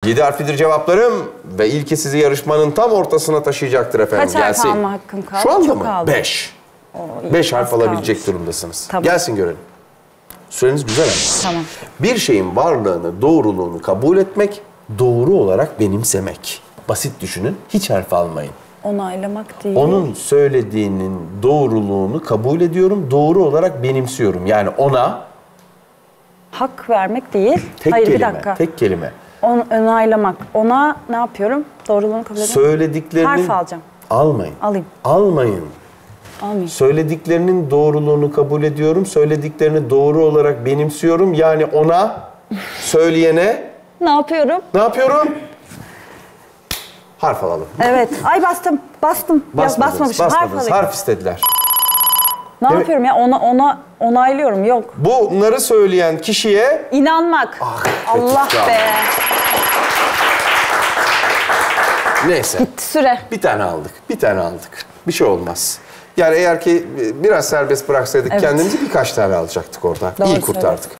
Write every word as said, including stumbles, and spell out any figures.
Yedi harflidir cevaplarım ve ilki sizi yarışmanın tam ortasına taşıyacaktır efendim. Kaç harf Gelsin. alma hakkım kaldı? Şu anda Çok mı? aldım. Beş. Oo, Beş harf az alabilecek kalmış. durumdasınız. Tamam. Gelsin görelim. Süreniz güzel ama. Tamam. Bir şeyin varlığını, doğruluğunu kabul etmek, doğru olarak benimsemek. Basit düşünün, hiç harf almayın. Onaylamak değil. Onun söylediğinin doğruluğunu kabul ediyorum, doğru olarak benimsiyorum. Yani ona Hak vermek değil. tek Hayır kelime, bir dakika. tek kelime. On, onaylamak. Ona ne yapıyorum? Doğruluğunu kabul ediyorum. Söylediklerinin... Harf alacağım. Almayın. Alayım. Almayın. Almayayım. Söylediklerinin doğruluğunu kabul ediyorum, söylediklerini doğru olarak benimsiyorum. Yani ona, söyleyene Ne yapıyorum? ne yapıyorum? Harf alalım. Evet. Ay bastım. Bastım. Yok Basmadınız, basmamışım. Harf basmadınız. alayım. Harf istediler. Ne Evet. yapıyorum ya? Ona ona onaylıyorum. Yok. Bunları söyleyen kişiye... İnanmak. Ah, Allah kötü be. Neyse. Bitti süre. Bir tane aldık. Bir tane aldık. Bir şey olmaz. Yani eğer ki biraz serbest bıraksaydık Evet. kendimizi birkaç tane alacaktık orada. Doğru İyi kurtardık. söylüyorsun.